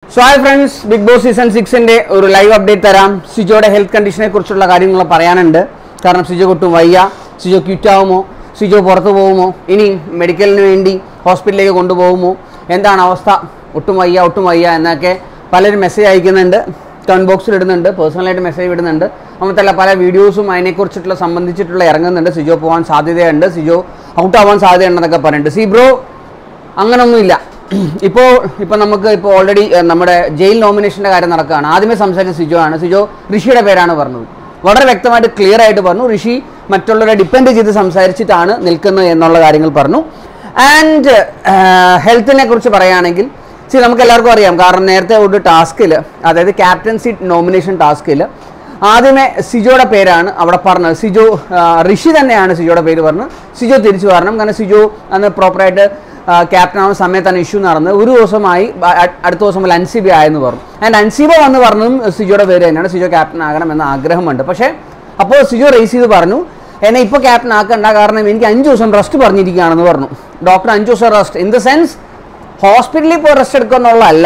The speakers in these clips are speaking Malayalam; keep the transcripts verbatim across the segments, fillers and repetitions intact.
So hi friends, Big Boss Season six ന്റെ ഒരു ലൈവ് അപ്ഡേറ്റ് തരാം. സിജോയുടെ ഹെൽത്ത് കണ്ടീഷനെ കുറിച്ചുള്ള കാര്യങ്ങൾ പറയാനുണ്ട്. കാരണം സിജോ ഒട്ടും വയ്യ, സിജോ ക്വിറ്റ് ആവുമോ, സിജോ പുറത്തു പോകുമോ, ഇനി മെഡിക്കലിന് വേണ്ടി ഹോസ്പിറ്റലിലേക്ക് കൊണ്ടുപോകുമോ, എന്താണ് അവസ്ഥ, ഒട്ടും വയ്യ ഒട്ടും വയ്യ എന്നൊക്കെ പലരും മെസ്സേജ് അയക്കുന്നുണ്ട്, കമന്റ് ബോക്സിൽ ഇടുന്നുണ്ട്, പേഴ്സണലായിട്ട് മെസ്സേജ് ഇടുന്നുണ്ട്. അങ്ങനത്തെ പല വീഡിയോസും അതിനെക്കുറിച്ചിട്ടുള്ള സംബന്ധിച്ചിട്ടുള്ള ഇറങ്ങുന്നുണ്ട്. സിജോ പോകാൻ സാധ്യതയുണ്ട്, സിജോ ഔട്ട് ആവാൻ സാധ്യതയുണ്ടെന്നൊക്കെ പറഞ്ഞിട്ട്. സി ബ്രോ, അങ്ങനൊന്നുമില്ല. ഇപ്പോൾ ഇപ്പോൾ നമുക്ക് ഇപ്പോൾ ഓൾറെഡി നമ്മുടെ ജയിൽ നോമിനേഷൻ്റെ കാര്യം നടക്കുകയാണ്. ആദ്യമേ സംസാരിച്ച സിജോ ആണ്. സിജോ ഋഷിയുടെ പേരാണ് പറഞ്ഞത്. വളരെ വ്യക്തമായിട്ട് ക്ലിയർ ആയിട്ട് പറഞ്ഞു. ഋഷി മറ്റുള്ളവരെ ഡിപ്പെൻഡ് ചെയ്ത് സംസാരിച്ചിട്ടാണ് നിൽക്കുന്നത് എന്നുള്ള കാര്യങ്ങൾ പറഞ്ഞു. ആൻഡ് ഹെൽത്തിനെ കുറിച്ച് പറയുകയാണെങ്കിൽ സി നമുക്ക് എല്ലാവർക്കും അറിയാം. കാരണം നേരത്തെ ഒരു ടാസ്കിൽ, അതായത് ക്യാപ്റ്റൻസി നോമിനേഷൻ ടാസ്കിൽ ആദ്യമേ സിജോയുടെ പേരാണ് അവിടെ പറഞ്ഞത്. സിജോ ഋഷി തന്നെയാണ് സിജോയുടെ പേര് പറഞ്ഞത്. സിജോ തിരിച്ചു പറഞ്ഞു. കാരണം സിജോ അന്ന് പ്രോപ്പറായിട്ട് ക്യാപ്റ്റൻ ആവുന്ന സമയത്താണ് ഇഷ്യൂ നടന്നത്. ഒരു ദിവസമായി അടുത്ത ദിവസം അൻസിബ ആയെന്ന് പറഞ്ഞു. ആൻഡ് അൻസിബ വന്ന് പറഞ്ഞതും സിജോയുടെ പേര് തന്നെയാണ്. സിജോ ക്യാപ്റ്റൻ ആകണമെന്ന ആഗ്രഹമുണ്ട്. പക്ഷേ അപ്പോൾ സിജോ റേസ് ചെയ്ത് പറഞ്ഞു, എന്നെ ഇപ്പോൾ ക്യാപ്റ്റൻ ആക്കണ്ട, കാരണം എനിക്ക് അഞ്ച് ദിവസം റെസ്റ്റ് പറഞ്ഞിരിക്കുകയാണെന്ന് പറഞ്ഞു. ഡോക്ടർ അഞ്ച് ദിവസം റെസ്റ്റ് ഇൻ ദ സെൻസ് ഹോസ്പിറ്റലിൽ പോയി റെസ്റ്റ് എടുക്കുക എന്നുള്ളതല്ല.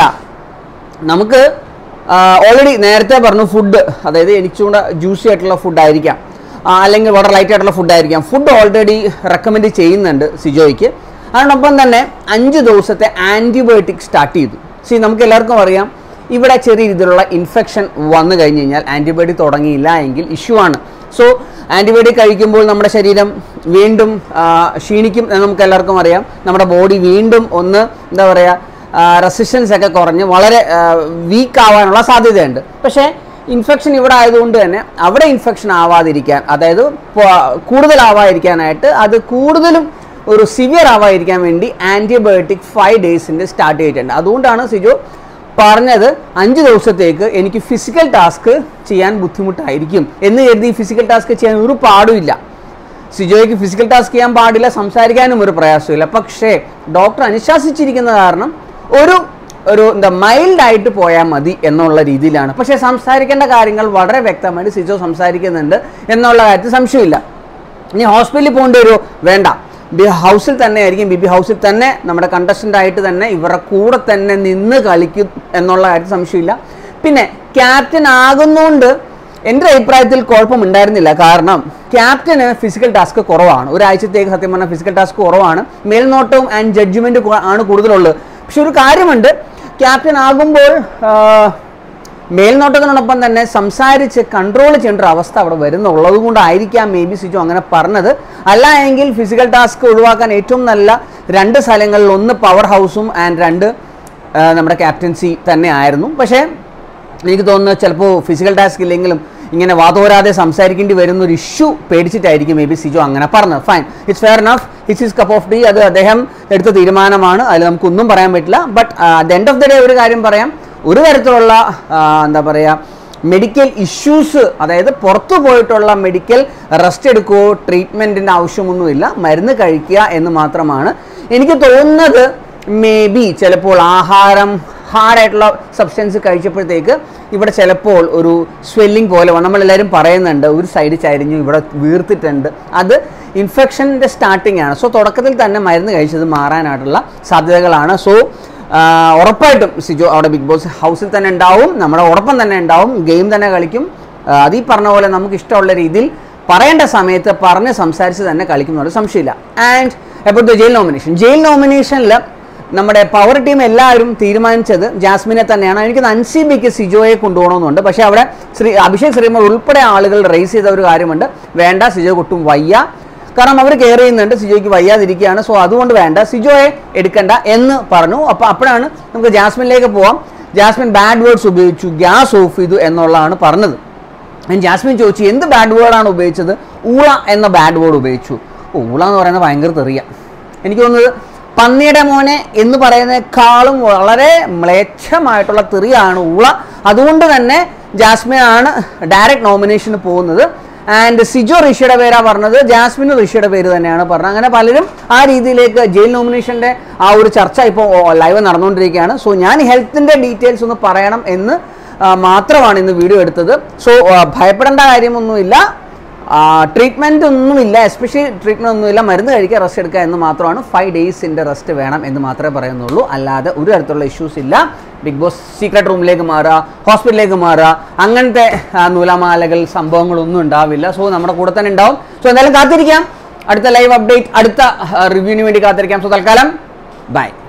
നമുക്ക് ഓൾറെഡി നേരത്തെ പറഞ്ഞു ഫുഡ്, അതായത് എനിക്കൂടെ ജ്യൂസി ആയിട്ടുള്ള ഫുഡായിരിക്കാം, അല്ലെങ്കിൽ വളരെ ലൈറ്റ് ആയിട്ടുള്ള ഫുഡായിരിക്കാം. ഫുഡ് ഓൾറെഡി റെക്കമെൻഡ് ചെയ്യുന്നുണ്ട് സിജോയ്ക്ക്. അതിനൊപ്പം തന്നെ അഞ്ച് ദിവസത്തെ ആൻറ്റിബയോട്ടിക് സ്റ്റാർട്ട് ചെയ്തു. സി നമുക്ക് എല്ലാവർക്കും അറിയാം, ഇവിടെ ചെറിയ രീതിയിലുള്ള ഇൻഫെക്ഷൻ വന്നു കഴിഞ്ഞ് കഴിഞ്ഞാൽ ആൻറ്റിബയോട്ടിക് തുടങ്ങിയില്ല എങ്കിൽ ഇഷ്യൂ ആണ്. സോ ആൻറ്റിബയോട്ടിക് കഴിക്കുമ്പോൾ നമ്മുടെ ശരീരം വീണ്ടും ക്ഷീണിക്കും എന്ന് നമുക്ക് എല്ലാവർക്കും അറിയാം. നമ്മുടെ ബോഡി വീണ്ടും ഒന്ന് എന്താ പറയുക, റെസിസ്റ്റൻസ് ഒക്കെ കുറഞ്ഞ് വളരെ വീക്ക് ആവാനുള്ള സാധ്യതയുണ്ട്. പക്ഷേ ഇൻഫെക്ഷൻ ഇവിടെ ആയതുകൊണ്ട് തന്നെ അവിടെ ഇൻഫെക്ഷൻ ആവാതിരിക്കാൻ, അതായത് കൂടുതലാവാതിരിക്കാനായിട്ട്, അത് കൂടുതലും ഒരു സിവിയർ ആവാതിരിക്കാൻ വേണ്ടി ആൻറ്റിബയോട്ടിക് ഫൈവ് ഡേയ്സിൻ്റെ സ്റ്റാർട്ട് ചെയ്തിട്ടുണ്ട്. അതുകൊണ്ടാണ് സിജോ പറഞ്ഞത് അഞ്ച് ദിവസത്തേക്ക് എനിക്ക് ഫിസിക്കൽ ടാസ്ക് ചെയ്യാൻ ബുദ്ധിമുട്ടായിരിക്കും എന്ന് കരുതി ഫിസിക്കൽ ടാസ്ക് ചെയ്യാൻ ഒരു പാടുമില്ല. സിജോയ്ക്ക് ഫിസിക്കൽ ടാസ്ക് ചെയ്യാൻ പാടില്ല, സംസാരിക്കാനും ഒരു പ്രയാസമില്ല. പക്ഷേ ഡോക്ടർ അനുശാസിച്ചിരിക്കുന്ന കാരണം ഒരു ഒരു എന്താ മൈൽഡായിട്ട് പോയാൽ മതി എന്നുള്ള രീതിയിലാണ്. പക്ഷേ സംസാരിക്കേണ്ട കാര്യങ്ങൾ വളരെ വ്യക്തമായിട്ട് സിജോ സംസാരിക്കുന്നുണ്ട് എന്നുള്ള കാര്യത്തിൽ സംശയമില്ല. ഇനി ഹോസ്പിറ്റലിൽ പോകേണ്ടി വരുമോ? വേണ്ട, ബി ഹൗസിൽ തന്നെ ആയിരിക്കും. ബി ബി ഹൗസിൽ തന്നെ നമ്മുടെ കണ്ടസ്റ്റൻ്റ് ആയിട്ട് തന്നെ ഇവരുടെ കൂടെ തന്നെ നിന്ന് കളിക്കും എന്നുള്ള കാര്യത്തിൽ സംശയമില്ല. പിന്നെ ക്യാപ്റ്റൻ ആകുന്നതുകൊണ്ട് എൻ്റെ അഭിപ്രായത്തിൽ കുഴപ്പമുണ്ടായിരുന്നില്ല. കാരണം ക്യാപ്റ്റന് ഫിസിക്കൽ ടാസ്ക് കുറവാണ്. ഒരാഴ്ചത്തേക്ക് സത്യം പറഞ്ഞാൽ ഫിസിക്കൽ ടാസ്ക് കുറവാണ്. മേൽനോട്ടവും ആൻഡ് ജഡ്ജ്മെൻറ്റ് ആണ് കൂടുതലുള്ളത്. പക്ഷെ ഒരു കാര്യമുണ്ട്, ക്യാപ്റ്റൻ ആകുമ്പോൾ മേൽനോട്ടത്തിനോടൊപ്പം തന്നെ സംസാരിച്ച് കൺട്രോൾ ചെയ്യേണ്ട ഒരു അവസ്ഥ അവിടെ വരുന്നുള്ളത് കൊണ്ടായിരിക്കാം മേ ബി സിജോ അങ്ങനെ പറഞ്ഞത്. അല്ല എങ്കിൽ ഫിസിക്കൽ ടാസ്ക് ഒഴിവാക്കാൻ ഏറ്റവും നല്ല രണ്ട് സ്ഥലങ്ങളിൽ, ഒന്ന് പവർ ഹൗസും ആൻഡ് രണ്ട് നമ്മുടെ ക്യാപ്റ്റൻസി തന്നെ ആയിരുന്നു. പക്ഷേ എനിക്ക് തോന്നുന്നത് ചിലപ്പോൾ ഫിസിക്കൽ ടാസ്ക് ഇല്ലെങ്കിലും ഇങ്ങനെ വാതോരാതെ സംസാരിക്കേണ്ടി വരുന്ന ഒരു ഇഷ്യൂ പേടിച്ചിട്ടായിരിക്കും മേ ബി സിജോ അങ്ങനെ പറഞ്ഞത്. Fine, it's fair enough, it's his cup of tea. അത് അദ്ദേഹം എടുത്ത തീരുമാനമാണ്, അതിൽ നമുക്കൊന്നും പറയാൻ പറ്റില്ല. But at the end of the day ഒരു കാര്യം പറയാം, ഒരു തരത്തിലുള്ള എന്താ പറയുക മെഡിക്കൽ ഇഷ്യൂസ്, അതായത് പുറത്തു പോയിട്ടുള്ള മെഡിക്കൽ റെസ്റ്റ് എടുക്കുകയോ ട്രീറ്റ്മെൻറ്റിൻ്റെ ആവശ്യമൊന്നുമില്ല, മരുന്ന് കഴിക്കുക എന്ന് മാത്രമാണ്. എനിക്ക് തോന്നുന്നത് മേ ബി ചിലപ്പോൾ ആഹാരം ഹാർഡായിട്ടുള്ള സബ്സ്റ്റൻസ് കഴിച്ചപ്പോഴത്തേക്ക് ഇവിടെ ചിലപ്പോൾ ഒരു സ്വെല്ലിംഗ് പോലെ നമ്മളെല്ലാവരും പറയുന്നുണ്ട്, ഒരു സൈഡ് ചരിഞ്ഞു, ഇവിടെ വീർത്തിട്ടുണ്ട്, അത് ഇൻഫെക്ഷൻ്റെ സ്റ്റാർട്ടിംഗ് ആണ്. സോ തുടക്കത്തിൽ തന്നെ മരുന്ന് കഴിച്ചത് മാറാനായിട്ടുള്ള സാധ്യതകളാണ്. സോ ഉറപ്പായിട്ടും സിജോ അവിടെ ബിഗ് ബോസ് ഹൗസിൽ തന്നെ ഉണ്ടാവും, നമ്മുടെ ഉറപ്പം തന്നെ ഉണ്ടാവും, ഗെയിം തന്നെ കളിക്കും. അത് ഈ പറഞ്ഞ പോലെ നമുക്ക് ഇഷ്ടമുള്ള രീതിയിൽ പറയേണ്ട സമയത്ത് പറഞ്ഞ് സംസാരിച്ച് തന്നെ കളിക്കും എന്നുള്ള സംശയമില്ല. And about the jail nomination, jail നോമിനേഷനിൽ നമ്മുടെ പവർ ടീം എല്ലാവരും തീരുമാനിച്ചത് ജാസ്മിനെ തന്നെയാണ്. എനിക്ക് അൻസിബിക്ക് സിജോയെ കൊണ്ടുപോകണമെന്നുണ്ട്. പക്ഷേ അവിടെ ശ്രീ അഭിഷേക് ശ്രീമർ ഉൾപ്പെടെ ആളുകൾ റേസ് ചെയ്ത ഒരു കാര്യമുണ്ട്, വേണ്ട സിജോ ഒട്ടും വയ്യ, കാരണം അവർ കെയർ ചെയ്യുന്നുണ്ട്, സിജോയ്ക്ക് വയ്യാതിരിക്കുകയാണ്, സോ അതുകൊണ്ട് വേണ്ട, സിജോയെ എടുക്കണ്ട എന്ന് പറഞ്ഞു. അപ്പോൾ അപ്പോഴാണ് നമുക്ക് ജാസ്മിനിലേക്ക് പോവാം. ജാസ്മിൻ ബാഡ് വേർഡ്സ് ഉപയോഗിച്ചു, ഗ്യാസ് ഓഫ് ചെയ്തു എന്നുള്ളതാണ് പറഞ്ഞത്. ജാസ്മിൻ ചോദിച്ചു എന്ത് ബാഡ് വേർഡാണ് ഉപയോഗിച്ചത്? ഊള എന്ന ബാഡ് വേർഡ് ഉപയോഗിച്ചു. ഊള എന്ന് പറയുന്നത് ഭയങ്കര തെറിയ. എനിക്ക് തോന്നുന്നത് പന്നിയുടെ മോനെ എന്ന് പറയുന്നതിനേക്കാളും വളരെ മ്ലേച്ഛമായിട്ടുള്ള തെറിയാണ് ഊള. അതുകൊണ്ട് തന്നെ ജാസ്മിനാണ് ഡയറക്റ്റ് നോമിനേഷന് പോകുന്നത്. ആൻഡ് സിജോ ഋഷിയുടെ പേരാണ് പറഞ്ഞത്, ജാസ്മിന് ഋഷിയുടെ പേര് തന്നെയാണ് പറഞ്ഞത്. അങ്ങനെ പലരും ആ രീതിയിലേക്ക് ജയിൽ നോമിനേഷൻ്റെ ആ ഒരു ചർച്ച ഇപ്പോൾ ലൈവ് നടന്നുകൊണ്ടിരിക്കുകയാണ്. സോ ഞാൻ ഹെൽത്തിൻ്റെ ഡീറ്റെയിൽസ് ഒന്ന് പറയണം എന്ന് മാത്രമാണ് ഇന്ന് വീഡിയോ എടുത്തത്. സോ ഭയപ്പെടേണ്ട കാര്യമൊന്നുമില്ല. ട്രീറ്റ്മെൻറ്റ് ഒന്നുമില്ല, എസ്പെഷ്യലി ട്രീറ്റ്മെൻറ്റ് ഒന്നുമില്ല, മരുന്ന് കഴിക്കുക, റെസ്റ്റ് എടുക്കുക എന്ന് മാത്രമാണ്. ഫൈവ് ഡേയ്സിൻ്റെ റെസ്റ്റ് വേണം എന്ന് മാത്രമേ പറയുന്നുള്ളൂ, അല്ലാതെ ഒരു തരത്തിലുള്ള ഇഷ്യൂസ് ഇല്ല. ബിഗ് ബോസ് സീക്രട്ട് റൂമിലേക്ക് മാറുക, ഹോസ്പിറ്റലിലേക്ക് മാറുക, അങ്ങനത്തെ നൂലാമാലകൾ സംഭവങ്ങളൊന്നും ഉണ്ടാവില്ല. സോ നമ്മുടെ കൂടെ തന്നെ ഉണ്ടാവും. സോ എന്തായാലും കാത്തിരിക്കാം അടുത്ത ലൈവ് അപ്ഡേറ്റ്, അടുത്ത റിവ്യൂവിന് വേണ്ടി കാത്തിരിക്കാം. സോ തൽക്കാലം ബൈ.